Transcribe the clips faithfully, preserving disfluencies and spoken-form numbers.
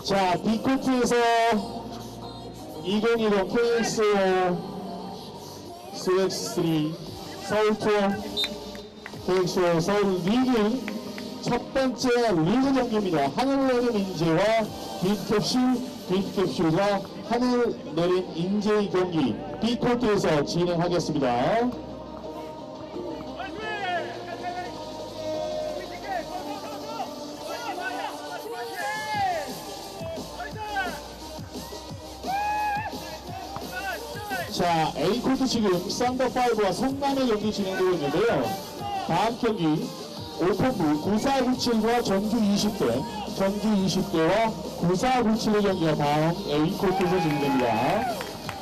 자, B코트에서 이천이십 케이엑스오 씨엑스쓰리 서울 투어 케이엑스오 서울 리그 첫 번째 리그 경기입니다. 하늘 내린 인제와 빅캡슐, 빅캡슐과 하늘 내린 인제의 경기 B코트에서 진행하겠습니다. 자, A코트 지금 썬더파이브와 성남의 경기 진행되고 있는데요. 다음 경기 오픈부 구사구칠과 전주 이십 대, 전주 이십 대와 구사구칠의 경기가 다음 A코트에서 진행됩니다.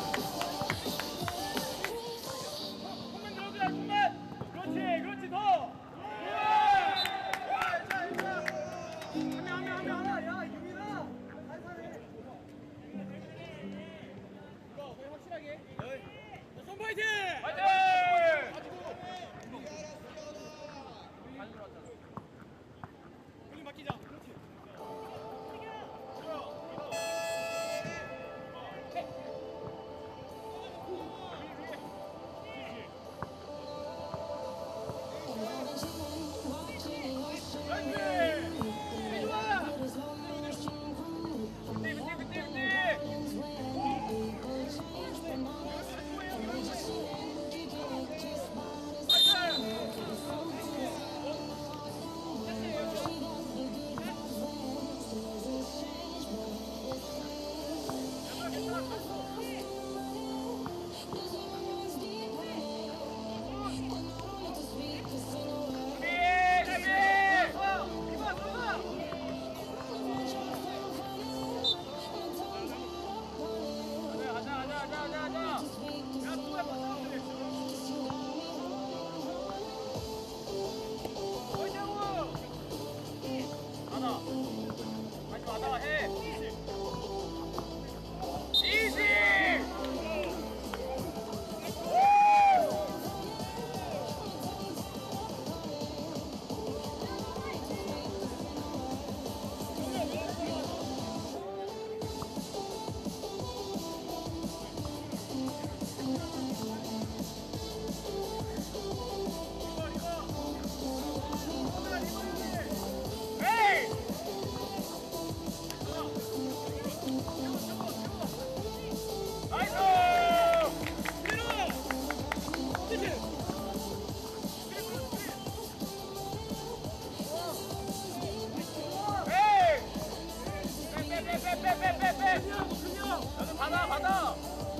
받아 받아.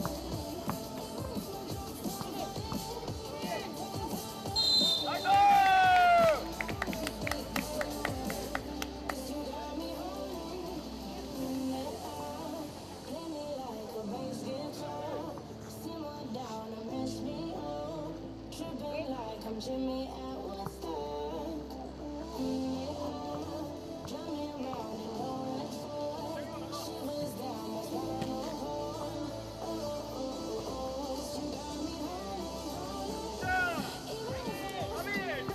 Jimmy at Woodstock. Drop me around and go and forth. She was down, was down on the floor. Oh, oh, oh, oh. You got me running, running.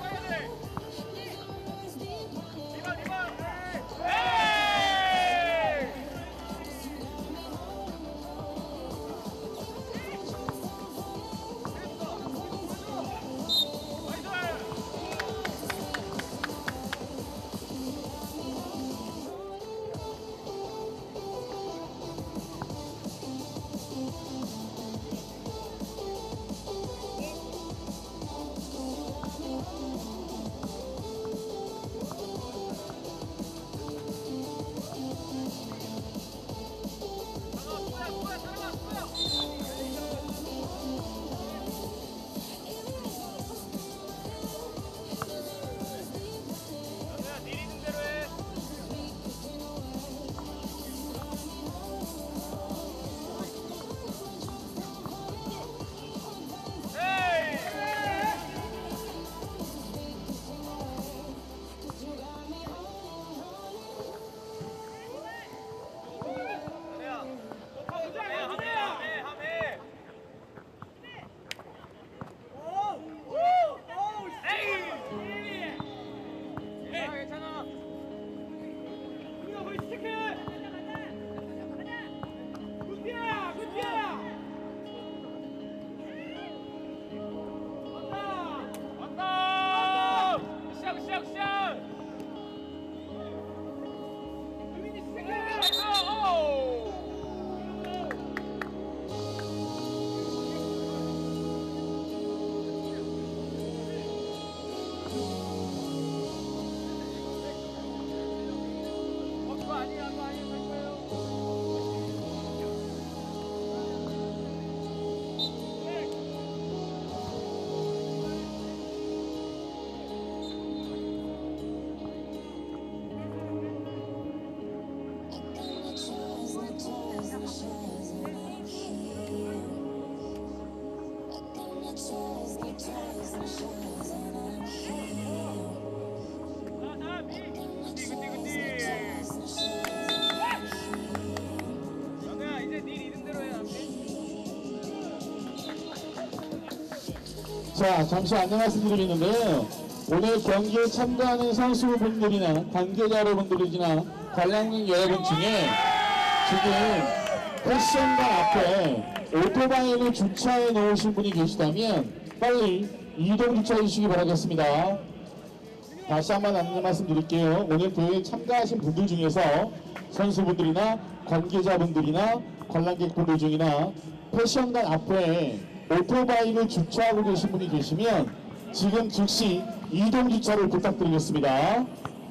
자, 잠시 안내 말씀드리겠는데요. 오늘 경기에 참가하는 선수분들이나 관계자 여러분들이나 관람객 여러분 중에 지금 패션관 앞에 오토바이를 주차해 놓으신 분이 계시다면 빨리 이동 주차해 주시기 바라겠습니다. 다시 한번 안내 말씀드릴게요. 오늘 대회에 참가하신 분들 중에서 선수분들이나 관계자분들이나 관람객분들 중이나 패션관 앞에 오토바이를 주차하고 계신 분이 계시면 지금 즉시 이동 주차를 부탁드리겠습니다.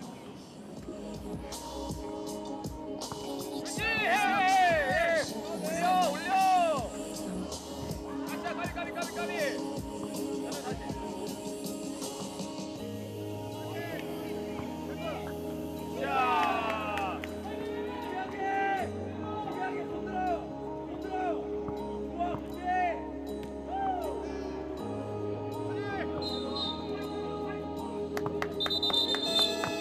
올려 올려 가자 가비 가비 가비 가비 자 중요하게 중요하게 손 들어요 손 들어요 좋아 그렇지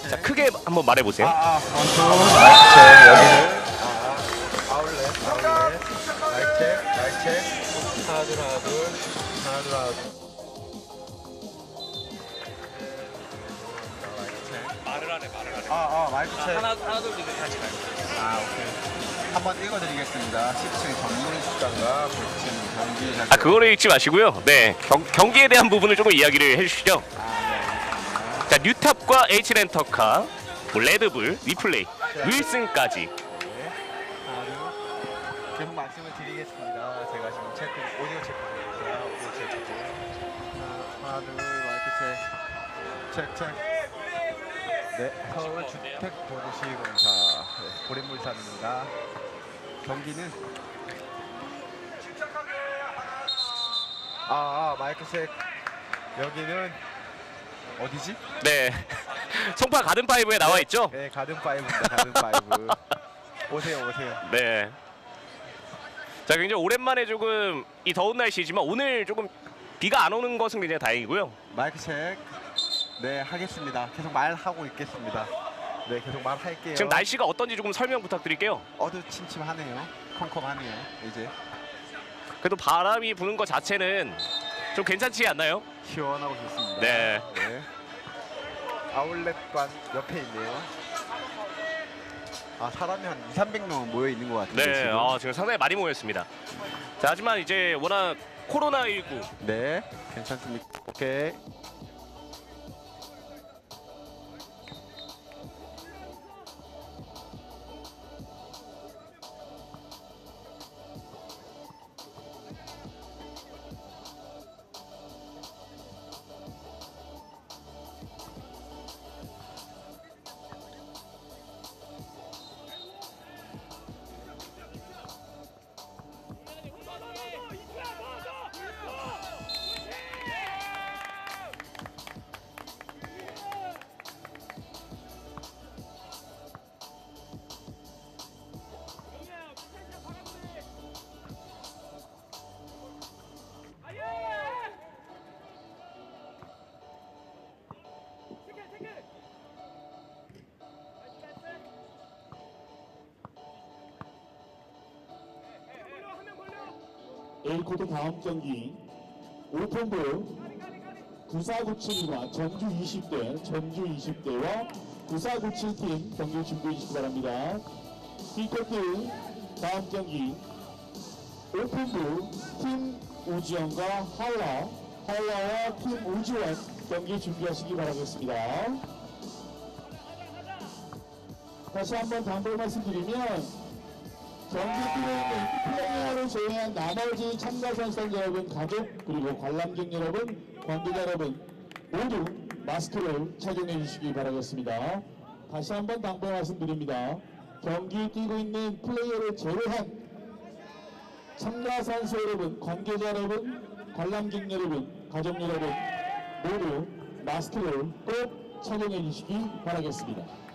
자, 크게 한번 말해보세요. 아, 아, 원투, 마이크 체 여기는 아, 아울렛, 아울렛, 마이크 체, 마이크 체, 하나 둘, 하나 둘, 하나 둘, 하나 둘. 말을 하네, 말을 하네. 아, 아, 마이크 체. 하나, 하나, 둘, 이렇게 같이 가요. 아, 오케이. 한번 읽어드리겠습니다. 십 층 전문 식당과 구 층 경기 장. 아, 그거를 읽지 마시고요. 네, 경, 경기에 대한 부분을 조금 이야기를 해주시죠. 아, 자, 뉴탑과 H렌터카, 뭐 레드불, 위플레이, 윌슨까지. 네. 하나 둘. 계속 말씀을 드리겠습니다. 제가 지금 체크, 오디오 체크 중입니다. 오디오 체크 중. 하나, 하나 둘, 마이크 체. 체크, 체크. 네, 서울 주택도시공사 네, 고래물산입니다. 경기는 아, 아 마이크 체크. 여기는 어디지? 네, 송파 가든파이브에 나와 있죠? 네, 가든 파이브입니다. 가든 파이브. 오세요, 오세요. 네. 자, 굉장히 오랜만에 조금 이 더운 날씨지만 오늘 조금 비가 안 오는 것은 굉장히 다행이고요. 마이크 체크. 네, 하겠습니다. 계속 말하고 있겠습니다. 네, 계속 말할게요. 지금 날씨가 어떤지 조금 설명 부탁드릴게요. 어두침침하네요. 컴컴하네요. 이제 그래도 바람이 부는 것 자체는 좀 괜찮지 않나요? 시원하고 좋습니다. 네. 네. 아울렛관 옆에 있네요. 아, 사람이 한 이삼백 명 모여 있는 것 같은데 네, 지금. 아, 지금 상당히 많이 모였습니다. 자, 하지만 이제 워낙 코로나십구 네, 괜찮습니다. 오케이. A코트 다음 경기 오픈볼 구사구칠과 전주 이십 대, 전주 이십 대와 구사구칠 팀 경기 준비해 주시기 바랍니다. B코트 다음 경기 오픈볼 팀 우지원과 한라, 한라와 팀 우지원 경기 준비하시기 바라겠습니다. 다시 한번 당부를 말씀드리면 경기 뛰는 플레이어를 제외한 나머지 참가 선수 여러분, 가족 그리고 관람객 여러분, 관계자 여러분 모두 마스크를 착용해 주시기 바라겠습니다. 다시 한번 당부 말씀드립니다. 경기 뛰고 있는 플레이어를 제외한 참가 선수 여러분, 관계자 여러분, 관람객 여러분, 가족 여러분 모두 마스크를 꼭 착용해 주시기 바라겠습니다.